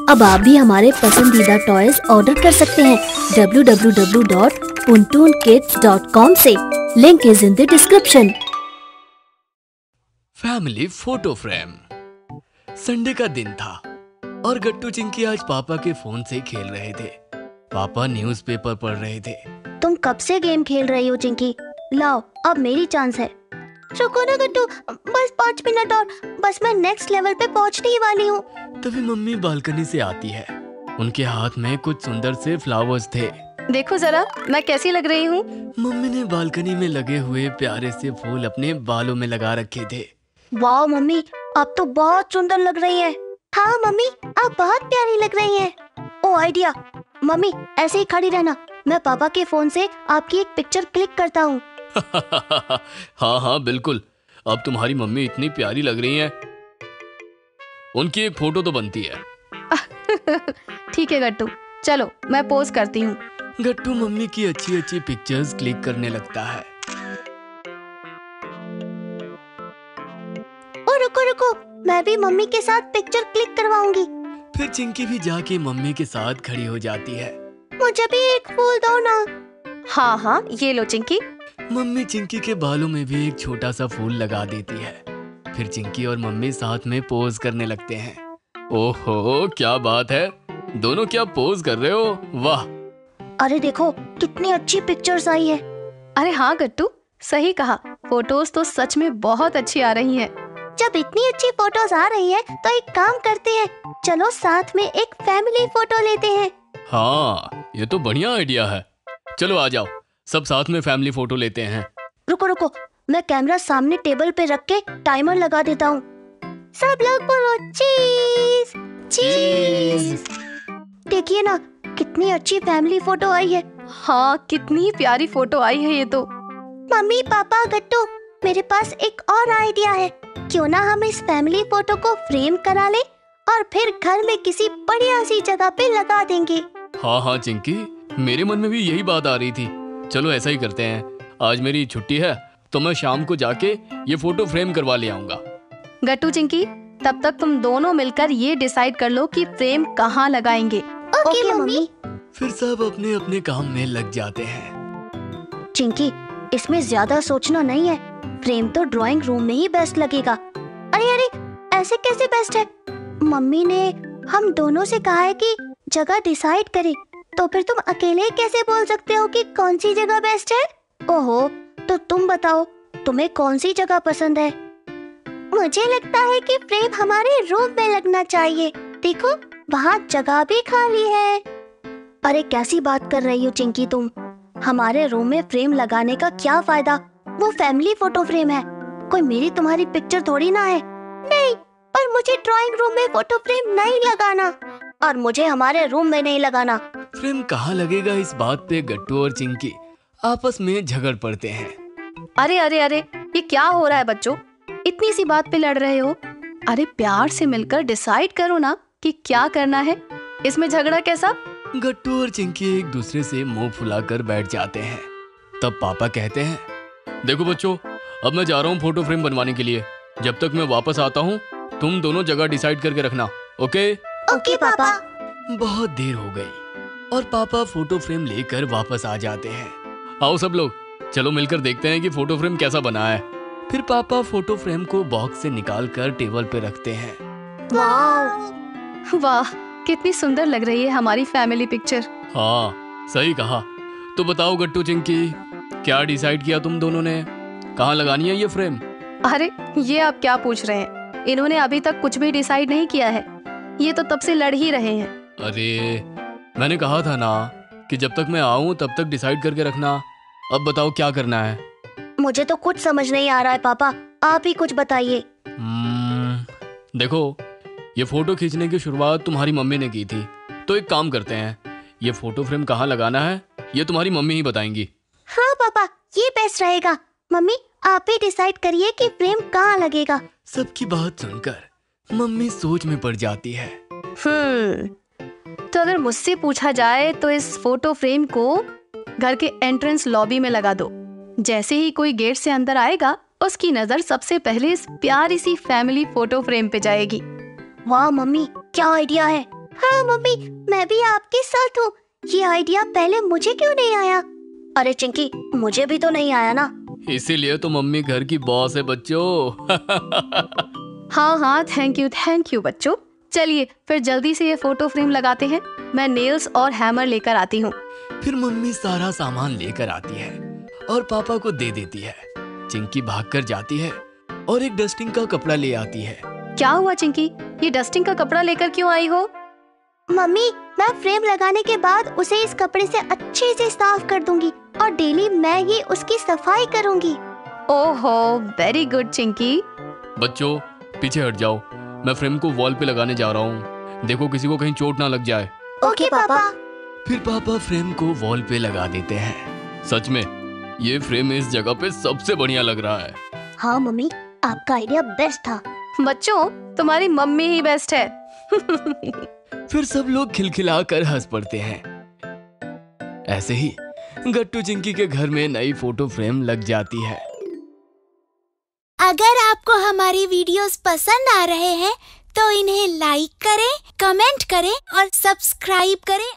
अब आप भी हमारे पसंदीदा टॉयज ऑर्डर कर सकते हैं www.puntoonkids.com से। Link is in the description. Family photo frame. Sunday का दिन था और गट्टू चिंकी आज पापा के फोन से खेल रहे थे। पापा न्यूज़पेपर पढ़ रहे थे। तुम कब से गेम खेल रही हो चिंकी? लाओ अब मेरी चांस है। रुको ना गट्टू, बस 5 मिनट और, बस मैं नेक्स्ट लेवल पे पहुंचने ही वाली हूँ। तभी मम्मी बालकनी से आती है। उनके हाथ में कुछ सुंदर से फ्लावर्स थे। देखो जरा मैं कैसी लग रही हूँ। मम्मी ने बालकनी में लगे हुए प्यारे से फूल अपने बालों में लगा रखे थे। वाह मम्मी, आप तो बहुत सुंदर लग रही है। हाँ मम्मी, आप बहुत प्यारी लग रही है। ओ आइडिया, मम्मी ऐसे ही खड़ी रहना, मैं पापा के फोन से आपकी एक पिक्चर क्लिक करता हूँ। हाँ हाँ बिल्कुल, अब तुम्हारी मम्मी इतनी प्यारी लग रही हैं, उनकी एक फोटो तो बनती है। ठीक है गट्टू, चलो मैं पोज करती हूँ। गट्टू मम्मी की अच्छी अच्छी पिक्चर्स क्लिक करने लगता है। ओ रुको रुको, मैं भी मम्मी के साथ पिक्चर क्लिक करवाऊंगी। फिर चिंकी भी जाके मम्मी के साथ खड़ी हो जाती है। मुझे भी एक फूल दो ना। हाँ हाँ ये लो चिंकी। मम्मी चिंकी के बालों में भी एक छोटा सा फूल लगा देती है। फिर चिंकी और मम्मी साथ में पोज करने लगते हैं। ओहो क्या बात है, दोनों क्या पोज कर रहे हो, वाह। अरे देखो कितनी अच्छी पिक्चर्स आई है। अरे हाँ गट्टू, सही कहा, फोटोज तो सच में बहुत अच्छी आ रही हैं। जब इतनी अच्छी फोटोज आ रही है तो एक काम करते हैं, चलो साथ में एक फैमिली फोटो लेते हैं। हाँ ये तो बढ़िया आइडिया है, चलो आ जाओ सब साथ में फैमिली फोटो लेते हैं। रुको रुको, मैं कैमरा सामने टेबल पे रख के टाइमर लगा देता हूँ। सब लोग बोलो चीज चीज। देखिए ना कितनी अच्छी फैमिली फोटो आई है। हाँ कितनी प्यारी फोटो आई है ये तो। मम्मी पापा गट्टू, मेरे पास एक और आइडिया है। क्यों ना हम इस फैमिली फोटो को फ्रेम करा ले और फिर घर में किसी बढ़िया सी जगह पे लगा देंगे। हाँ हाँ चिंकी, मेरे मन में भी यही बात आ रही थी। चलो ऐसा ही करते हैं, आज मेरी छुट्टी है तो मैं शाम को जाके ये फोटो फ्रेम करवा ले आऊंगा। गट्टू चिंकी, तब तक तुम दोनों मिलकर ये डिसाइड कर लो कि फ्रेम कहाँ लगाएंगे। Okay mummy. फिर सब अपने अपने काम में लग जाते हैं। चिंकी, इसमें ज्यादा सोचना नहीं है, फ्रेम तो ड्राइंग रूम में ही बेस्ट लगेगा। अरे अरे, ऐसे कैसे बेस्ट है? मम्मी ने हम दोनों से कहा है कि जगह डिसाइड करें, तो फिर तुम अकेले कैसे बोल सकते हो कि कौन सी जगह बेस्ट है? ओहो, तो तुम बताओ तुम्हें कौन सी जगह पसंद है? मुझे लगता है कि फ्रेम हमारे रूम में लगना चाहिए। देखो वहाँ जगह भी खाली है। अरे कैसी बात कर रही हो चिंकी तुम? हमारे रूम में फ्रेम लगाने का क्या फायदा? वो फैमिली फोटो फ्रेम है, कोई मेरी तुम्हारी पिक्चर थोड़ी ना है। नहीं, पर मुझे ड्राइंग रूम में फोटो फ्रेम नहीं लगाना और मुझे हमारे रूम में नहीं लगाना। फ्रेम कहाँ लगेगा, इस बात पे गट्टू और चिंकी आपस में झगड़ पड़ते हैं। अरे अरे अरे, ये क्या हो रहा है बच्चों, इतनी सी बात पे लड़ रहे हो? अरे प्यार से मिलकर डिसाइड करो ना कि क्या करना है, इसमें झगड़ा कैसा? गट्टू और चिंकी एक दूसरे से मुंह फुलाकर बैठ जाते हैं। तब पापा कहते हैं, देखो बच्चों, अब मैं जा रहा हूँ फोटो फ्रेम बनवाने के लिए। जब तक मैं वापस आता हूँ तुम दोनों जगह डिसाइड करके रखना, ओके? ओके पापा। बहुत देर हो गई और पापा फोटो फ्रेम लेकर वापस आ जाते हैं। आओ सब लोग, चलो मिलकर देखते हैं कि फोटो फ्रेम कैसा बना है। फिर पापा फोटो फ्रेम को बॉक्स से निकालकर टेबल पे रखते हैं। वाह, कितनी सुंदर लग रही है हमारी फैमिली पिक्चर। हाँ सही कहा। तो बताओ गट्टू चिंकी, क्या डिसाइड किया तुम दोनों ने, कहाँ लगानी है ये फ्रेम? अरे ये आप क्या पूछ रहे हैं, इन्होंने अभी तक कुछ भी डिसाइड नहीं किया है, ये तो तब से लड़ ही रहे हैं। अरे मैंने कहा था ना कि जब तक मैं आऊँ तब तक डिसाइड करके रखना। अब बताओ क्या करना है? मुझे तो कुछ समझ नहीं आ रहा है पापा, आप ही कुछ बताइए। देखो, ये फोटो खींचने की शुरुआत तुम्हारी मम्मी ने की थी, तो एक काम करते हैं, ये फोटो फ्रेम कहाँ लगाना है ये तुम्हारी मम्मी ही बताएंगी। हाँ पापा, ये बेस्ट रहेगा। मम्मी आप ही डिसाइड करिए कि फ्रेम कहाँ लगेगा। सबकी बात सुनकर मम्मी सोच में पड़ जाती है। तो अगर मुझसे पूछा जाए तो इस फोटो फ्रेम को घर के एंट्रेंस लॉबी में लगा दो। जैसे ही कोई गेट से अंदर आएगा उसकी नजर सबसे पहले इस प्यारी सी फैमिली फोटो फ्रेम पे जाएगी। वाह मम्मी, क्या आइडिया है। हाँ मम्मी, मैं भी आपके साथ हूँ। ये आइडिया पहले मुझे क्यों नहीं आया? अरे चिंकी, मुझे भी तो नहीं आया ना। इसीलिए तो मम्मी घर की बॉस है बच्चों। हाँ हाँ, थैंक यू बच्चों। चलिए फिर जल्दी से ये फोटो फ्रेम लगाते हैं। मैं नेल्स और हैमर लेकर आती हूँ। फिर मम्मी सारा सामान लेकर आती है और पापा को दे देती है। चिंकी भागकर जाती है और एक डस्टिंग का कपड़ा ले आती है। क्या हुआ चिंकी, ये डस्टिंग का कपड़ा लेकर क्यों आई हो? मम्मी, मैं फ्रेम लगाने के बाद उसे इस कपड़े से अच्छे से साफ कर दूंगी और डेली मैं ही उसकी सफाई करूंगी। ओहो, वेरी गुड चिंकी। बच्चों पीछे हट जाओ, मैं फ्रेम को वॉल पे लगाने जा रहा हूँ। देखो किसी को कहीं चोट ना लग जाए। ओके पापा। फिर पापा फ्रेम को वॉल पे लगा देते हैं। सच में ये फ्रेम इस जगह पे सबसे बढ़िया लग रहा है। हाँ मम्मी, आपका आइडिया बेस्ट था। बच्चों तुम्हारी मम्मी ही बेस्ट है। फिर सब लोग खिलखिलाकर हंस पड़ते हैं। ऐसे ही गट्टू चिंकी के घर में नई फोटो फ्रेम लग जाती है। अगर आपको हमारी वीडियोस पसंद आ रहे हैं तो इन्हें लाइक करें, कमेंट करें और सब्सक्राइब करें